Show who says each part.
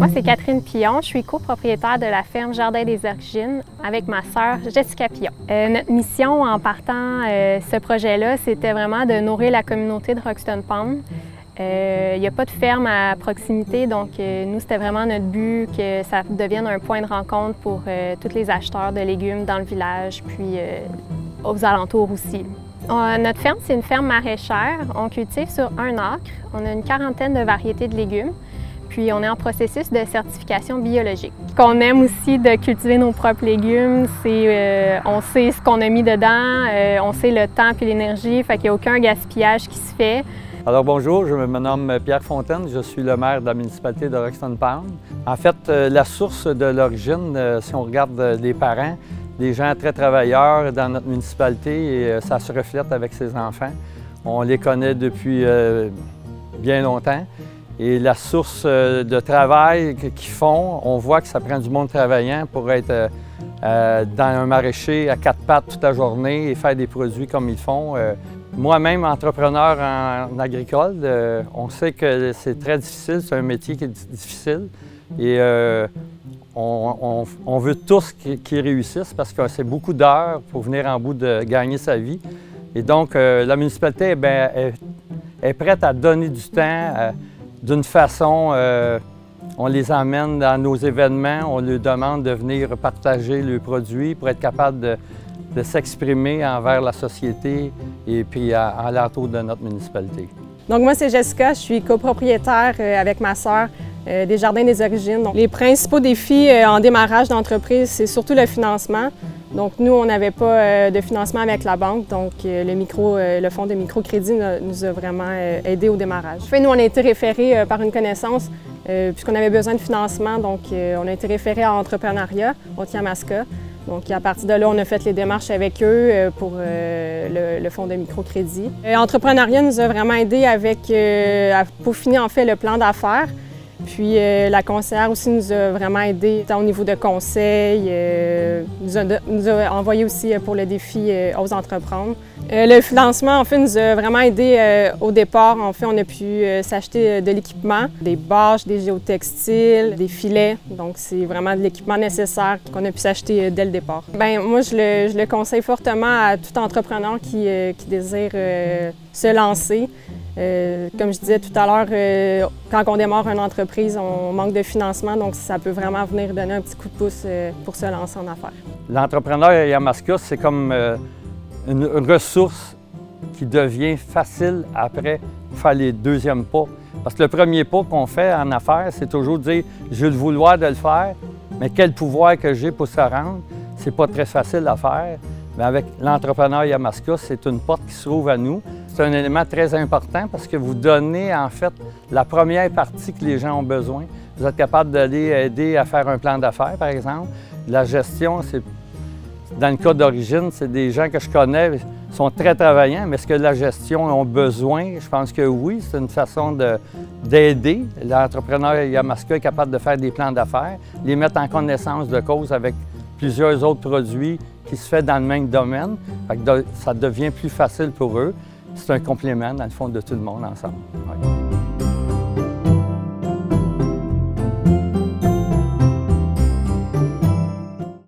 Speaker 1: Moi, c'est Catherine Pillon. Je suis copropriétaire de la ferme Jardin des Origines avec ma sœur Jessica Pillon. Notre mission en partant ce projet-là, c'était vraiment de nourrir la communauté de Roxton Pond. Il n'y a pas de ferme à proximité, donc nous, c'était vraiment notre but que ça devienne un point de rencontre pour tous les acheteurs de légumes dans le village, puis aux alentours aussi. Notre ferme, c'est une ferme maraîchère. On cultive sur 1 acre. On a une quarantaine de variétés de légumes. Puis on est en processus de certification biologique. Ce qu'on aime aussi de cultiver nos propres légumes, c'est on sait ce qu'on a mis dedans, on sait le temps et l'énergie, fait qu'il n'y a aucun gaspillage qui se fait.
Speaker 2: Alors bonjour, je me nomme Pierre Fontaine, je suis le maire de la municipalité de Roxton Pond. En fait, la source de l'origine, si on regarde les parents, des gens très travailleurs dans notre municipalité et ça se reflète avec ses enfants. On les connaît depuis bien longtemps. Et la source de travail qu'ils font, on voit que ça prend du monde travaillant pour être dans un maraîcher à 4 pattes toute la journée et faire des produits comme ils font. Moi-même, entrepreneur en agricole, on sait que c'est très difficile, c'est un métier qui est difficile. Et on veut tous qu'ils réussissent parce que c'est beaucoup d'heures pour venir en bout de gagner sa vie. Et donc, la municipalité est prête à donner du temps. D'une façon, on les emmène dans nos événements, on leur demande de venir partager leurs produits pour être capable de s'exprimer envers la société et puis à l'entour de notre municipalité.
Speaker 3: Donc moi, c'est Jessica, je suis copropriétaire avec ma sœur des Jardins des Origines. Donc, les principaux défis en démarrage d'entreprise, c'est surtout le financement. Donc nous, on n'avait pas de financement avec la banque, donc le fonds de microcrédit nous a vraiment aidé au démarrage. En fait, nous, on a été référés par une connaissance puisqu'on avait besoin de financement, donc on a été référés à Entrepreneuriat au Tiamaska. Donc à partir de là, on a fait les démarches avec eux pour le fonds de microcrédit. Entrepreneuriat nous a vraiment aidé à peaufiner en fait le plan d'affaires. Puis la conseillère aussi nous a vraiment aidé au niveau de conseils, nous a envoyé aussi pour le défi Ose entreprendre. Le financement en fait nous a vraiment aidé au départ. En fait, on a pu s'acheter de l'équipement, des bâches, des géotextiles, des filets. Donc c'est vraiment de l'équipement nécessaire qu'on a pu s'acheter dès le départ. Bien, moi je le conseille fortement à tout entrepreneur qui désire se lancer. Comme je disais tout à l'heure, quand on démarre une entreprise, on manque de financement, donc ça peut vraiment venir donner un petit coup de pouce pour se lancer en affaires.
Speaker 2: L'entrepreneur à Yamaska, c'est comme une ressource qui devient facile après faire les deuxièmes pas. Parce que le premier pas qu'on fait en affaires, c'est toujours de dire « j'ai le vouloir de le faire, mais quel pouvoir que j'ai pour se rendre ». C'est pas très facile à faire. Mais avec l'entrepreneur Yamaska, c'est une porte qui s'ouvre à nous. C'est un élément très important parce que vous donnez en fait la première partie que les gens ont besoin. Vous êtes capable d'aller aider à faire un plan d'affaires, par exemple. La gestion, dans le cas d'origine, c'est des gens que je connais, sont très travaillants, mais est-ce que la gestion ont besoin? Je pense que oui, c'est une façon d'aider. L'entrepreneur Yamaska est capable de faire des plans d'affaires, les mettre en connaissance de cause avec plusieurs autres produits qui se fait dans le même domaine. Ça devient plus facile pour eux. C'est un complément, dans le fond, de tout le monde ensemble. Ouais.